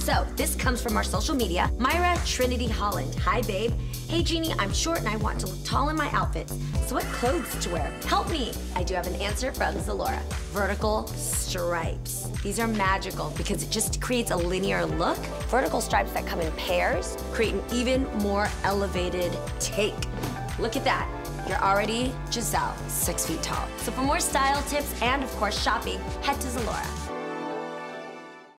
So this comes from our social media. Myra Trinity Holland. Hi, babe. Hey, Jeannie, I'm short and I want to look tall in my outfits. So what clothes to wear? Help me. I do have an answer from Zalora. Vertical stripes. These are magical because it just creates a linear look. Vertical stripes that come in pairs create an even more elevated take. Look at that. You're already Giselle, 6 feet tall. So for more style tips and, of course, shopping, head to Zalora.